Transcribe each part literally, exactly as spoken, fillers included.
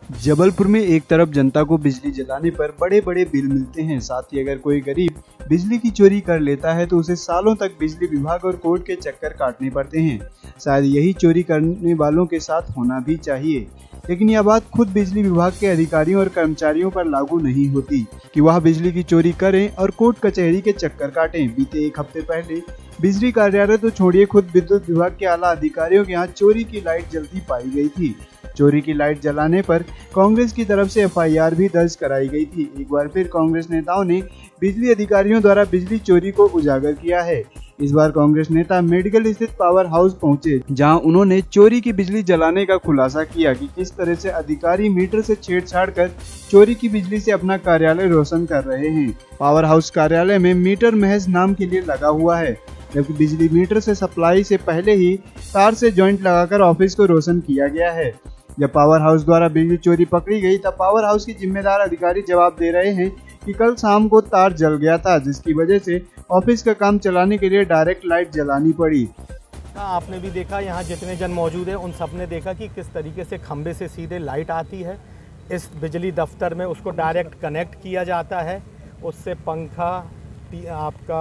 जबलपुर में एक तरफ जनता को बिजली जलाने पर बड़े बड़े बिल मिलते हैं, साथ ही अगर कोई गरीब बिजली की चोरी कर लेता है तो उसे सालों तक बिजली विभाग और कोर्ट के चक्कर काटने पड़ते हैं। शायद यही चोरी करने वालों के साथ होना भी चाहिए, लेकिन यह बात खुद बिजली विभाग के अधिकारियों और कर्मचारियों पर लागू नहीं होती कि वह बिजली की चोरी करें और कोर्ट कचहरी के चक्कर काटें। बीते एक हफ्ते पहले बिजली कार्यालय तो छोड़िए, खुद विद्युत विभाग के आला अधिकारियों के यहाँ चोरी की लाइट जलती पाई गई थी। चोरी की लाइट जलाने पर कांग्रेस की तरफ से एफ आई आर भी दर्ज कराई गई थी। एक बार फिर कांग्रेस नेताओं ने बिजली अधिकारियों द्वारा बिजली चोरी को उजागर किया है। इस बार कांग्रेस नेता मेडिकल स्थित पावर हाउस पहुंचे, जहां उन्होंने चोरी की बिजली जलाने का खुलासा किया कि किस तरह से अधिकारी मीटर से छेड़छाड़ कर चोरी की बिजली से अपना कार्यालय रोशन कर रहे हैं। पावर हाउस कार्यालय में मीटर महज नाम के लिए लगा हुआ है, जबकि बिजली मीटर से सप्लाई से पहले ही तार से जॉइंट लगाकर ऑफिस को रोशन किया गया है। जब पावर हाउस द्वारा बिजली चोरी पकड़ी गई तब पावर हाउस के जिम्मेदार अधिकारी जवाब दे रहे हैं कि कल शाम को तार जल गया था, जिसकी वजह से ऑफिस का काम चलाने के लिए डायरेक्ट लाइट जलानी पड़ी। आपने भी देखा, यहाँ जितने जन मौजूद हैं उन सब ने देखा कि किस तरीके से खंबे से सीधे लाइट आती है इस बिजली दफ्तर में, उसको डायरेक्ट कनेक्ट किया जाता है। उससे पंखा, आपका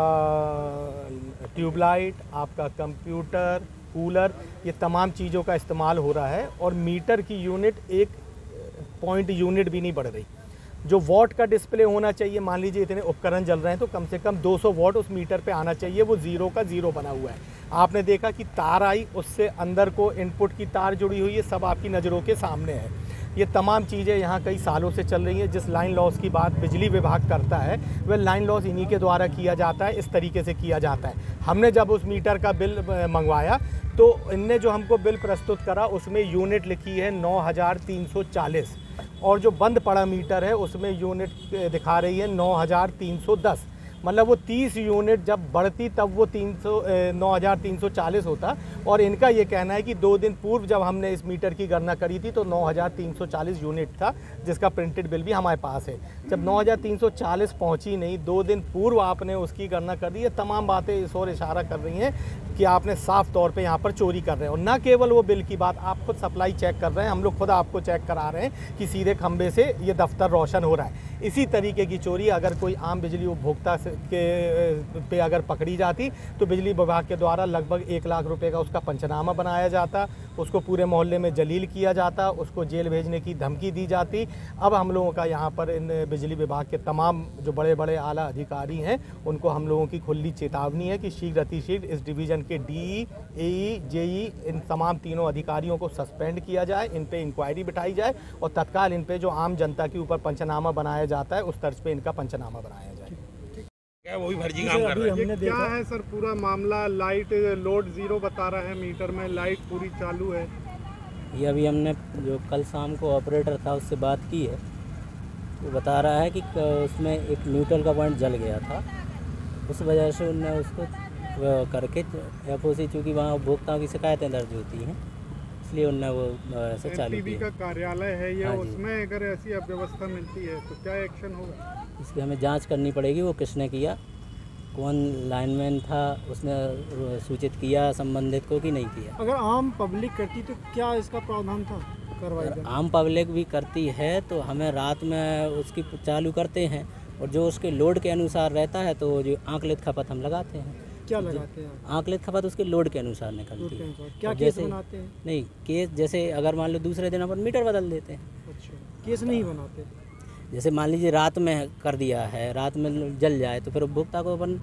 ट्यूबलाइट, आपका कंप्यूटर, कूलर, ये तमाम चीज़ों का इस्तेमाल हो रहा है और मीटर की यूनिट एक पॉइंट यूनिट भी नहीं बढ़ रही। जो वॉट का डिस्प्ले होना चाहिए, मान लीजिए इतने उपकरण जल रहे हैं तो कम से कम दो सौ वॉट उस मीटर पे आना चाहिए, वो ज़ीरो का ज़ीरो बना हुआ है। आपने देखा कि तार आई, उससे अंदर को इनपुट की तार जुड़ी हुई है, सब आपकी नज़रों के सामने है। ये तमाम चीज़ें यहाँ कई सालों से चल रही हैं। जिस लाइन लॉस की बात बिजली विभाग करता है वह लाइन लॉस इन्हीं के द्वारा किया जाता है, इस तरीके से किया जाता है। हमने जब उस मीटर का बिल मंगवाया तो इनने जो हमको बिल प्रस्तुत करा उसमें यूनिट लिखी है नौ हज़ार तीन सौ चालीस और जो बंद पड़ा मीटर है उसमें यूनिट दिखा रही है नौ हज़ार तीन सौ दस। मतलब वो तीस यूनिट जब बढ़ती तब वो तीन सौ नौ हज़ार तीन सौ चालीस होता। और इनका ये कहना है कि दो दिन पूर्व जब हमने इस मीटर की गणना करी थी तो नौ हज़ार तीन सौ चालीस यूनिट था, जिसका प्रिंटेड बिल भी हमारे पास है। जब नौ हज़ार तीन सौ चालीस पहुंची नहीं, दो दिन पूर्व आपने उसकी गणना कर दी। ये तमाम बातें इस ओर इशारा कर रही हैं कि आपने साफ तौर पे यहाँ पर चोरी कर रहे हैं। और न केवल वो बिल की बात, आप खुद सप्लाई चेक कर रहे हैं, हम लोग खुद आपको चेक करा रहे हैं कि सीधे खंबे से ये दफ्तर रोशन हो रहा है। इसी तरीके की चोरी अगर कोई आम बिजली उपभोक्ता के पे अगर पकड़ी जाती तो बिजली विभाग के द्वारा लगभग एक लाख रुपए का उसका पंचनामा बनाया जाता, उसको पूरे मोहल्ले में जलील किया जाता, उसको जेल भेजने की धमकी दी जाती। अब हम लोगों का यहाँ पर इन बिजली विभाग के तमाम जो बड़े बड़े आला अधिकारी हैं उनको हम लोगों की खुली चेतावनी है कि शीघ्र अतिशीघ्र इस डिवीज़न के डी, ए, जेई, इन तमाम तीनों अधिकारियों को सस्पेंड किया जाए, इन पे इंक्वायरी बिठाई जाए और तत्काल इन पे जो आम जनता के ऊपर पंचनामा बनाया जाता है उस तर्ज पे इनका पंचनामा बनाया जाए। क्या वो भी फर्जी काम कर रहे हैं? क्या है सर पूरा मामला? लाइट लोड जीरो बता रहा है, मीटर में लाइट पूरी चालू है। ये अभी हमने जो कल शाम को ऑपरेटर था उससे बात की है, वो बता रहा है कि उसमें एक न्यूट्रल का पॉइंट जल गया था, उस वजह से उनने उसको करके एफ ओ सी, चूँकि वहाँ उपभोक्ताओं की शिकायतें दर्ज होती हैं इसलिए उनने वो ऐसे चालू किया। का कार्यालय है ये, हाँ, उसमें अगर ऐसी अव्यवस्था मिलती है तो क्या एक्शन होगा? इसकी हमें जांच करनी पड़ेगी, वो किसने किया, कौन लाइनमैन था, उसने सूचित किया संबंधित को कि नहीं किया। अगर आम पब्लिक करती तो क्या इसका प्रावधान था कार्रवाई का? आम पब्लिक भी करती है तो हमें रात में उसकी चालू करते हैं और जो उसके लोड के अनुसार रहता है तो जो आंकलित खपत हम लगाते हैं। क्या लगाते हैं? आंकलित खपत उसके लोड के अनुसार निकलती है। क्या केस बनाते हैं? नहीं केस, जैसे अगर मान लो दूसरे दिन अपन मीटर बदल देते हैं। अच्छा, केस नहीं बनाते? जैसे मान लीजिए रात में कर दिया है, रात में जल जाए तो फिर उपभोक्ता को अपन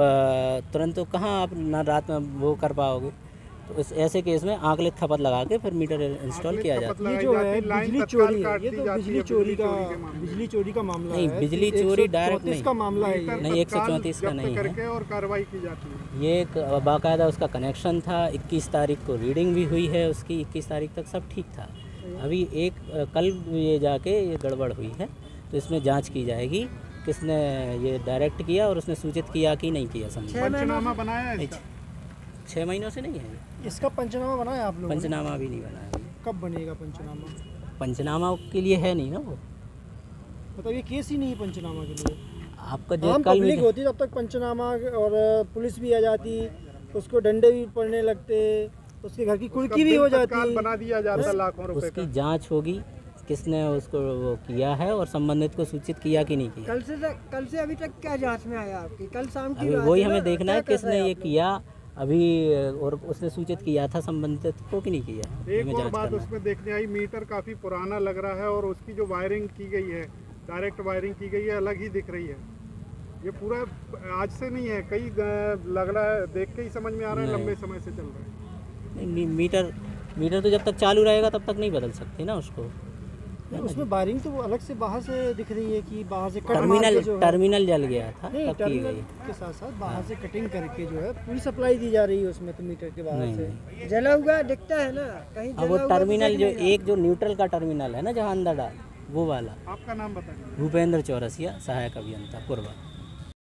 तुरंत तो कहाँ आप ना रात में वो कर पाओगे, तो इस ऐसे केस में आंकलित खपत लगा के फिर मीटर इंस्टॉल किया जाता है। ये जो है बिजली चोरी है, ये तो बिजली चोरी का बिजली चोरी का मामला है। नहीं, बिजली चोरी डायरेक्ट नहीं का मामला है, नहीं, एक सौ चौंतीस का नहीं है और कार्रवाई की जाती है। ये एक बाकायदा उसका कनेक्शन था, इक्कीस तारीख को रीडिंग भी हुई है उसकी, इक्कीस तारीख तक सब ठीक था। अभी एक कल ये जाके ये गड़बड़ हुई है तो इसमें जांच की जाएगी किसने ये डायरेक्ट किया और उसने सूचित किया कि नहीं किया। पंचनामा बनाया है? छः महीनों से नहीं है इसका पंचनामा बनाया आप लोगों ने? पंचनामा भी नहीं बनाया। कब बनेगा पंचनामा? पंचनामा के लिए है नहीं ना वो, मतलब ये केस ही नहीं है पंचनामा के लिए। आपका जो आम कल पब्लिक होती तब तक पंचनामा और पुलिस भी आ जाती, उसको डंडे भी पड़ने लगते, उसके घर की कुर्की भी हो जाती, बना दिया जाता लाखों रुपए उसकी जाँच होगी किसने उसको वो किया है और संबंधित को सूचित किया कि नहीं किया। कल से कल से अभी तक क्या जांच में आया आपकी? कल शाम की अभी बात वही है ना, हमें देखना है क्या कर किसने रहे ये आप किया अभी, और उसने सूचित किया था संबंधित को कि नहीं किया। एक हमें और जांच बात करना है। उसमें देखने आई, मीटर काफी पुराना लग रहा है और उसकी जो वायरिंग की गई है, डायरेक्ट वायरिंग की गई है, अलग ही दिख रही है। ये पूरा आज से नहीं है, कई अ, लग रहा है, देख के ही समझ में आ रहा है नहीं। लंबे समय से चल रहा है। नहीं, नहीं, मीटर मीटर तो जब तक चालू रहेगा तब तक नहीं बदल सकते ना उसको। उसमें वायरिंग तो वो अलग से बाहर से दिख रही है कि बाहर से कट मार टर्मिनल के जो है- टर्मिनल जल गया था नहीं, तब की टर्मिनल गई। के साथ साथ बाहर से कटिंग करके जो है पूरी सप्लाई दी जा रही है उसमें, तो मीटर के बाहर नहीं, से जला हुआ दिखता है ना कहीं। अब वो जला हुआ तो टर्मिनल दिख जो नहीं रहा। एक जो न्यूट्रल का टर्मिनल है ना जहाँ अंदर डाल, वो वाला। आपका नाम बताइए। भूपेंद्र चौरसिया, सहायक अभियंता पूर्वा।